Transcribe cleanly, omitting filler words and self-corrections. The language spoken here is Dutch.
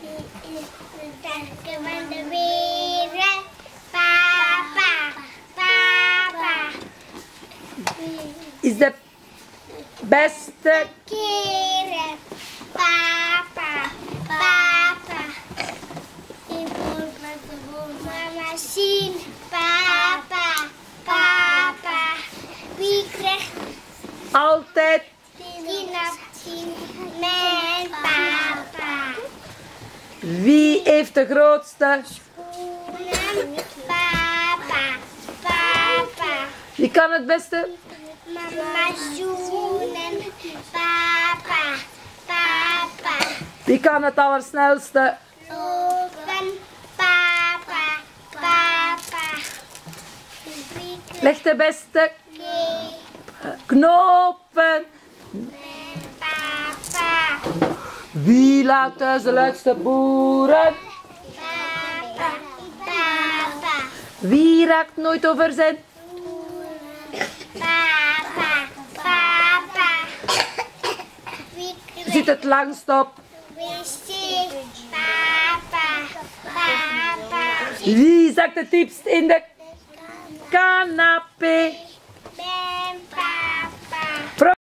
sterke van de wereld. Papa, papa. Is de beste Keren. Papa, papa. Ik moet met de mama zien. Papa, papa. Wie krijgt altijd 10 op 10? Mijn papa. wie heeft de grootste? Schoenen. Papa, papa. Wie kan het beste? Mama zoenen. Papa, papa. Wie kan het allersnelste? Lopen. Papa, papa. Wie Leg de beste krijgt knopen. mijn papa. Wie laat thuis de luidste boeren? Papa, papa. Wie raakt nooit over zijn? Papa, papa. Wie Zit krijgt het langst op? wc? Papa, papa. Wie zakt het diepst in de canapé? Mijn papa.